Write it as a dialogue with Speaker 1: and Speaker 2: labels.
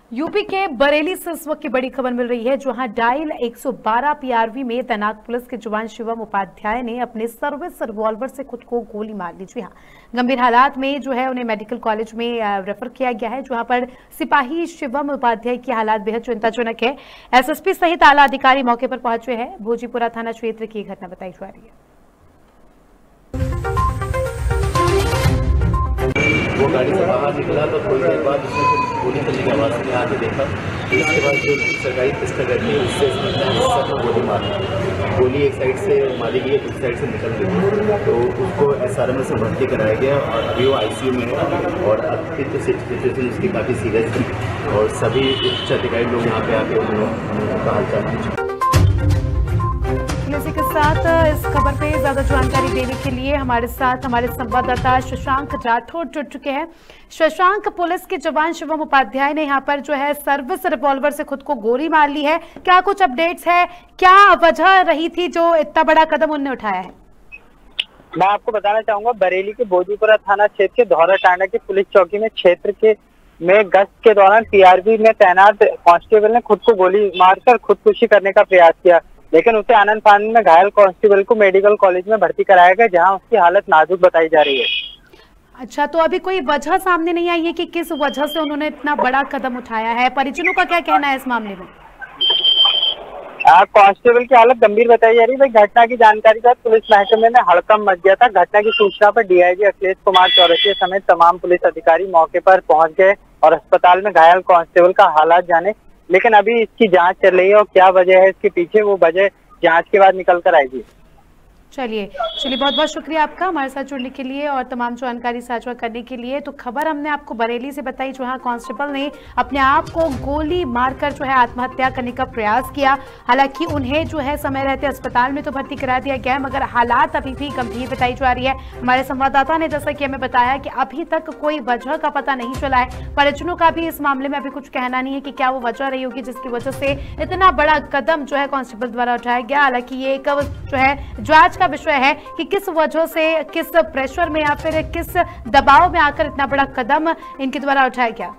Speaker 1: UP के बरेली से इस वक्त की बड़ी खबर मिल रही है, जहां डायल 112 पीआरवी में तैनात पुलिस के जवान शिवम उपाध्याय ने अपने सर्विस रिवॉल्वर से खुद को गोली मार ली। जी हां, गंभीर हालात में जो है उन्हें मेडिकल कॉलेज में रेफर किया गया है, जहां पर सिपाही शिवम उपाध्याय की हालात बेहद चिंताजनक है। एसएसपी सहित आला अधिकारी मौके पर पहुंचे हैं। भोजीपुरा थाना क्षेत्र की घटना बताई जा रही है।
Speaker 2: वो गाड़ी से बाहर निकला तो थोड़ी देर बाद उसने फिर गोली चलने की आवाज़ में आके देखा। इसके बाद जो सरकारी पिस्टल रहती है उससे सब गोली मारी। गोली एक साइड से मारी गई, दूसरी साइड से निकल गई, तो उसको SRM से भर्ती कराया गया और अभी वो ICU में है। और अभी तो सिचुएशन उसकी काफ़ी सीरियस थी और सभी उच्च अधिकारी लोग यहाँ पे आके उनका हालचाल पूछा।
Speaker 1: इसी के साथ इस खबर पे ज्यादा जानकारी देने के लिए हमारे साथ हमारे संवाददाता शशांक राठौड़ जुड़ चुके हैं। शशांक, पुलिस के जवान शिवम उपाध्याय ने यहाँ पर जो है सर्विस रिवॉल्वर से खुद को गोली मार ली है, क्या कुछ अपडेट्स है? क्या वजह रही थी जो इतना बड़ा कदम उन्होंने उठाया है?
Speaker 3: मैं आपको बताना चाहूंगा, बरेली के भोजीपुरा थाना क्षेत्र के धौरा टांडा की पुलिस चौकी में क्षेत्र में गश्त के दौरान पीआरवी में तैनात कांस्टेबल ने खुद को गोली मारकर खुदकुशी करने का प्रयास किया, लेकिन उसे आनंद फानंद में घायल कांस्टेबल को मेडिकल कॉलेज में भर्ती कराया गया, जहां उसकी हालत नाजुक बताई जा रही है।
Speaker 1: अच्छा, तो अभी कोई वजह सामने नहीं आई है कि किस वजह से उन्होंने इतना बड़ा कदम उठाया है? परिजनों का क्या कहना है इस मामले में?
Speaker 3: कांस्टेबल की हालत गंभीर बताई जा रही है। घटना की जानकारी के बाद पुलिस महकमे में हड़कंप मच गया था। घटना की सूचना पर DIG अखिलेश कुमार चौरसिया समेत तमाम पुलिस अधिकारी मौके पर पहुंच गए और अस्पताल में घायल कांस्टेबल का हालात जाने, लेकिन अभी इसकी जांच चल रही है और क्या वजह है इसके पीछे, वो वजह जांच के बाद निकल कर आएगी।
Speaker 1: चलिए बहुत बहुत शुक्रिया आपका हमारे साथ जुड़ने के लिए और तमाम जानकारी साझा करने के लिए। तो खबर हमने आपको बरेली से बताई, जहां कांस्टेबल ने अपने आप को गोली मारकर जो है आत्महत्या करने का प्रयास किया। हालांकि उन्हें जो है समय रहते अस्पताल में तो भर्ती करा दिया गया है, मगर हालात अभी भी गंभीर बताई जा रही है। हमारे संवाददाता ने जैसा कि हमें बताया कि अभी तक कोई वजह का पता नहीं चला है। परिजनों का भी इस मामले में अभी कुछ कहना नहीं है कि क्या वो वजह रही होगी जिसकी वजह से इतना बड़ा कदम जो है कांस्टेबल द्वारा उठाया गया। हालांकि ये एक जो है जांच का विषय है कि किस वजह से, किस प्रेशर में या फिर किस दबाव में आकर इतना बड़ा कदम इनके द्वारा उठाया गया।